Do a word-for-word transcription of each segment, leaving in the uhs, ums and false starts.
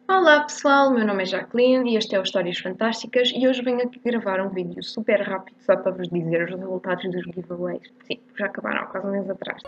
Olá pessoal, meu nome é Jacqueline e este é o Histórias Fantásticas e hoje venho aqui gravar um vídeo super rápido só para vos dizer os resultados dos giveaways. Sim, já acabaram há quase um mês atrás.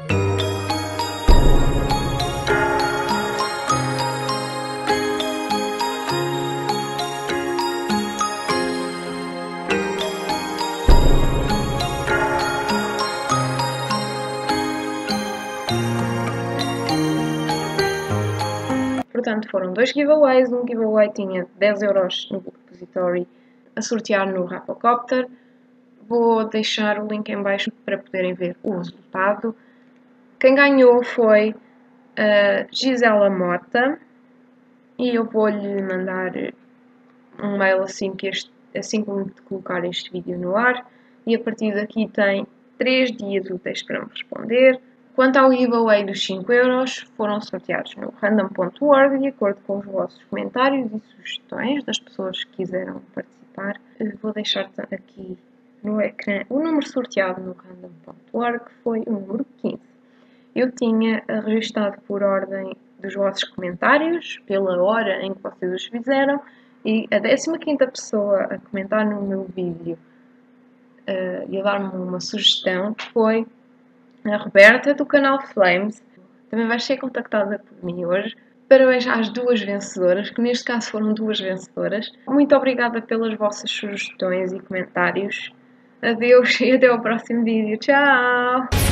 Portanto, foram dois giveaways. Um giveaway tinha dez euros no Book Depository a sortear no Rapocopter. Vou deixar o link em baixo para poderem ver o resultado. Quem ganhou foi a Gisela Mota e eu vou-lhe mandar um mail assim que, este, assim que colocar este vídeo no ar, e a partir daqui tem três dias úteis para me responder. Quanto ao giveaway dos cinco euros, foram sorteados no random ponto org de acordo com os vossos comentários e sugestões das pessoas que quiseram participar. Vou deixar aqui no ecrã o número sorteado no random ponto org, que foi o número quinze. Eu tinha registado por ordem dos vossos comentários, pela hora em que vocês os fizeram, e a décima quinta pessoa a comentar no meu vídeo uh, e a dar-me uma sugestão foi a Roberta, do canal Flames. Também vai ser contactada por mim hoje. Parabéns às duas vencedoras, que neste caso foram duas vencedoras. Muito obrigada pelas vossas sugestões e comentários. Adeus e até ao próximo vídeo. Tchau!